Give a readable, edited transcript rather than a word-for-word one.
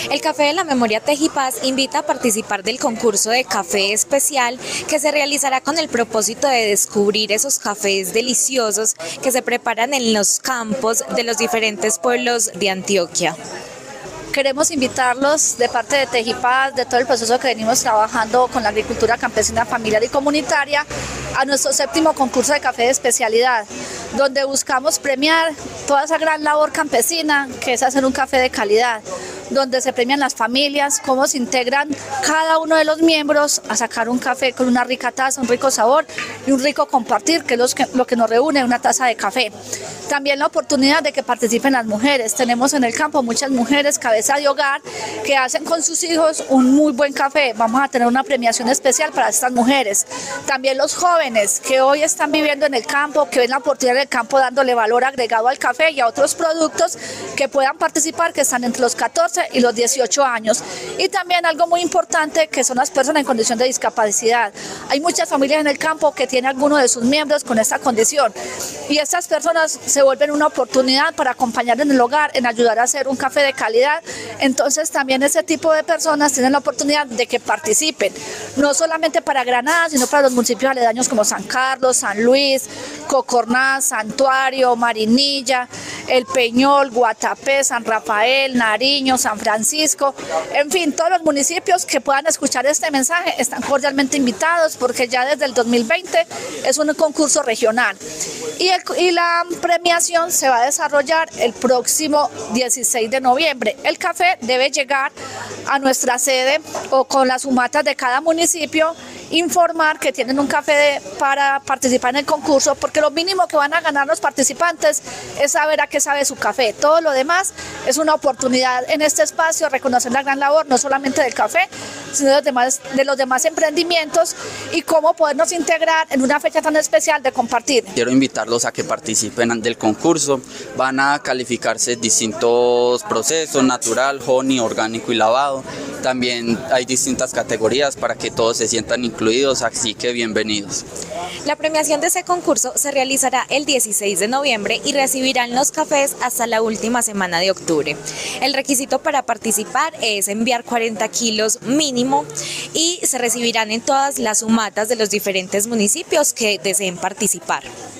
El Café de la Memoria Tejipaz invita a participar del concurso de café especial que se realizará con el propósito de descubrir esos cafés deliciosos que se preparan en los campos de los diferentes pueblos de Antioquia. Queremos invitarlos de parte de Tejipaz, de todo el proceso que venimos trabajando con la agricultura campesina, familiar y comunitaria, a nuestro 7º concurso de café de especialidad, donde buscamos premiar toda esa gran labor campesina que es hacer un café de calidad, donde se premian las familias, cómo se integran cada uno de los miembros a sacar un café con una rica taza, un rico sabor y un rico compartir, que es lo que nos reúne en una taza de café. También la oportunidad de que participen las mujeres. Tenemos en el campo muchas mujeres cabeza de hogar que hacen con sus hijos un muy buen café. Vamos a tener una premiación especial para estas mujeres. También los jóvenes que hoy están viviendo en el campo, que ven la oportunidad del campo dándole valor agregado al café y a otros productos, que puedan participar, que están entre los 14 y los 18 años. Y también algo muy importante, que son las personas en condición de discapacidad. Hay muchas familias en el campo que tienen alguno de sus miembros con esta condición y estas personas se vuelven una oportunidad para acompañar en el hogar, en ayudar a hacer un café de calidad. Entonces también ese tipo de personas tienen la oportunidad de que participen, no solamente para Granada, sino para los municipios aledaños como San Carlos, San Luis, Cocorná, Santuario, Marinilla, El Peñol, Guatapé, San Rafael, Nariño, San Francisco, en fin, todos los municipios que puedan escuchar este mensaje están cordialmente invitados, porque ya desde el 2020 es un concurso regional y la premiación se va a desarrollar el próximo 16 de noviembre. El café debe llegar a nuestra sede o con las sumatas de cada municipio, informar que tienen un café para participar en el concurso, porque lo mínimo que van a ganar los participantes es saber a qué sabe su café. Todo lo demás es una oportunidad en este espacio a reconocer la gran labor, no solamente del café, sino de los demás emprendimientos y cómo podernos integrar en una fecha tan especial de compartir. Quiero invitarlos a que participen del concurso. Van a calificarse distintos procesos: natural, honey, orgánico y lavado. También hay distintas categorías para que todos se sientan incluidos, así que bienvenidos. La premiación de este concurso se realizará el 16 de noviembre y recibirán los cafés hasta la última semana de octubre. El requisito para participar es enviar 40 kilos mínimo y se recibirán en todas las sumatas de los diferentes municipios que deseen participar.